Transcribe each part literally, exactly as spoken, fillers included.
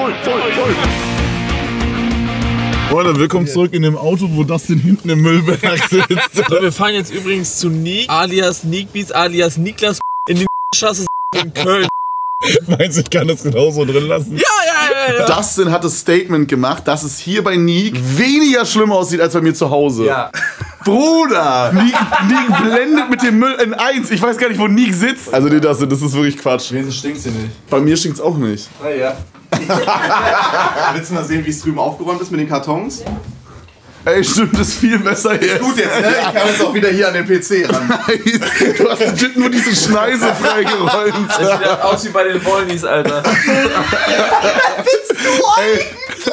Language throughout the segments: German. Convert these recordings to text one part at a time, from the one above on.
voll, voll, voll. Freunde, willkommen zurück in dem Auto, wo das denn hinten im Müllberg sitzt. So, wir fahren jetzt übrigens zu Nick, alias Nickbeats, alias Niklas in die Straße in Köln. Meinst du, ich kann das genauso drin lassen? Ja, ja, ja, ja. Dustin hat das Statement gemacht, dass es hier bei Nick weniger schlimm aussieht als bei mir zu Hause. Ja. Bruder! Nick, Nick blendet mit dem Müll in eins. Ich weiß gar nicht, wo Nick sitzt. Also, nee, Dustin, das ist wirklich Quatsch. Wieso stinkt's hier nicht? Bei mir stinkt's auch nicht. Ah, ja. Willst du mal sehen, wie es drüben aufgeräumt ist mit den Kartons? Ey, stimmt, das ist viel besser jetzt. Gut jetzt, ne? Ich kann jetzt auch wieder hier an den P C ran. Du hast legit nur diese Schneise freigeräumt. Das sieht aus wie bei den Wollnies, Alter. Bist du Ey.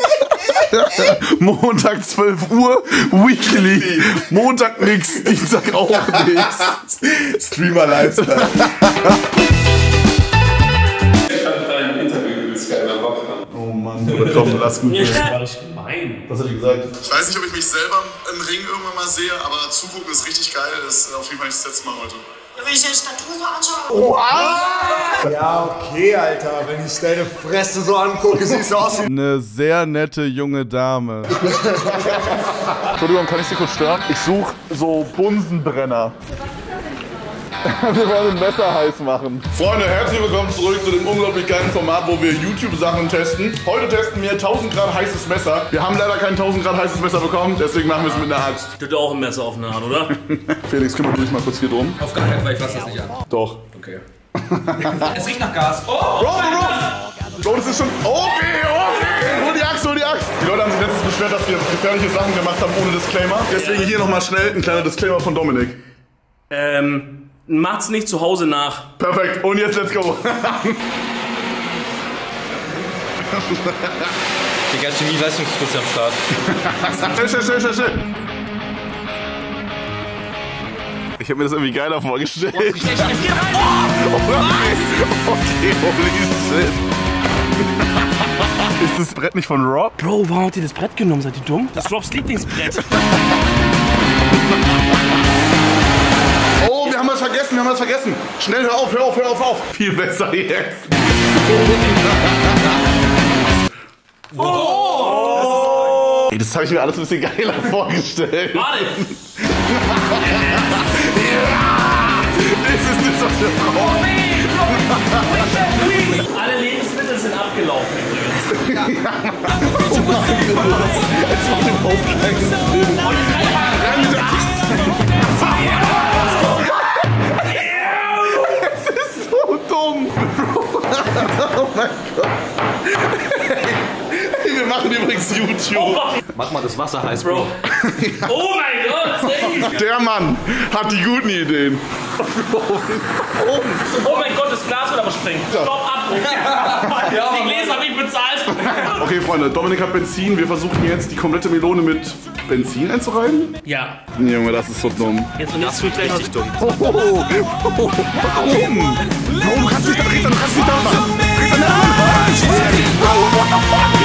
Montag zwölf Uhr, Weekly. Montag nix, Dienstag auch nix. Streamer Lifestyle. Oh Mann, oder komm, lass gut. Das war nicht gemein. Was hat er gesagt? Ich weiß nicht, ob ich mich selber im Ring irgendwann mal sehe, aber zugucken ist richtig geil. Das ist auf jeden Fall nicht das letzte Mal heute. Wenn ich die Statur so anschaue. Oh, ja, okay, Alter. Wenn ich deine Fresse so angucke, siehst du aus wie eine sehr nette junge Dame. Entschuldigung, kann ich Sie kurz stören? Ich suche so Bunsenbrenner. Wir wollen ein Messer heiß machen. Freunde, herzlich willkommen zurück zu dem unglaublich geilen Format, wo wir YouTube-Sachen testen. Heute testen wir tausend Grad heißes Messer. Wir haben leider kein tausend Grad heißes Messer bekommen, deswegen machen wir es mit einer Axt. Du hast auch ein Messer auf eine Hand, oder? Felix, kümmere dich mal kurz hier drum. Auf gar keinen Fall, ich fasse das nicht an. Doch. Okay. Es riecht nach Gas. Oh! Bro, Bro! Bro, das ist schon... Okay, okay! Hol die Axt, hol die Axt! Die Leute haben sich letztens beschwert, dass wir gefährliche Sachen gemacht haben ohne Disclaimer. Deswegen hier nochmal schnell ein kleiner Disclaimer von Dominik. Ähm... Macht's nicht zu Hause nach. Perfekt, und jetzt let's go. Digga, Chemie-Leistungskurs am Start. Schnell, schnell, schnell, schnell, schnell. Ich hab mir das irgendwie geiler vorgestellt. Oh, ich, ich, ich, ich, oh, oh, okay. Okay, holy shit. Ist das Brett nicht von Rob? Bro, warum habt ihr das Brett genommen? Seid ihr dumm? Das ist Robs Lieblingsbrett. Oh, wir haben was vergessen, wir haben was vergessen. Schnell, hör auf, hör auf, hör auf, auf. Viel besser jetzt. Oh! Ey, das habe ich mir alles ein bisschen geiler vorgestellt. Warte! Ja! Das ist das, was wir brauchen. Alle Lebensmittel sind abgelaufen übrigens. Jetzt macht den Hauptgang Sinn. Rein mit der Axt. Es ist so dumm. Oh mein Gott. Hey, wir machen übrigens YouTube. Mach mal das Wasser heiß, Bro. Oh mein Gott, safe. Der Mann hat die guten Ideen. Oh mein Gott, das Glas wird aber springen. Stopp, Abbruch. Die Gläser habe ich bezahlt. Okay, Freunde, Dominik hat Benzin. Wir versuchen jetzt die komplette Melone mit Benzin einzureiben. Ja. Junge, das ist so dumm. Jetzt und das wird gleich richtig dumm. Oh, oh, oh, oh. Warum? Warum kannst du nicht da drehen? Du kannst nicht da machen. Drehst an der Hand. Oh, what the fuck?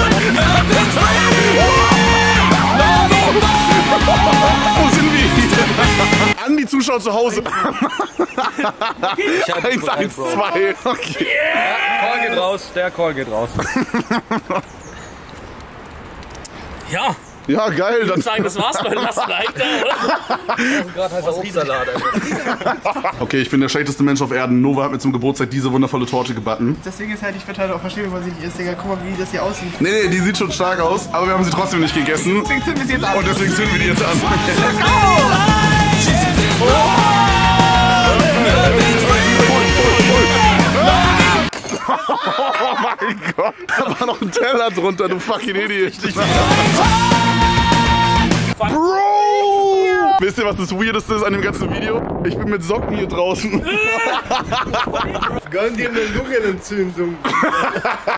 Wo sind wir? An die Zuschauer zu Hause. eins, eins, zwei. Okay. Call geht raus, der Call geht raus. Ja. Ja, geil. Ich Dann würde sagen, das war's bei Last Like da, oder? Gerade heißer Obstsalat. Okay, ich bin der schlechteste Mensch auf Erden. Nova hat mir zum Geburtstag diese wundervolle Torte gebacken. Deswegen ist halt, ich würde halt auch verstehen, wenn man sich ist, Digga, guck mal, wie das hier aussieht. Nee, nee, die sieht schon stark aus, aber wir haben sie trotzdem nicht gegessen. Deswegen zünden wir sie jetzt an. Und deswegen zünden wir die jetzt an. Let's go! Oh mein Gott, da war noch ein Teller drunter, du fucking Idiot. Bro! Wisst ihr, was das Weirdeste ist an dem ganzen Video? Ich bin mit Socken hier draußen. Gönn dir eine Lungenentzündung.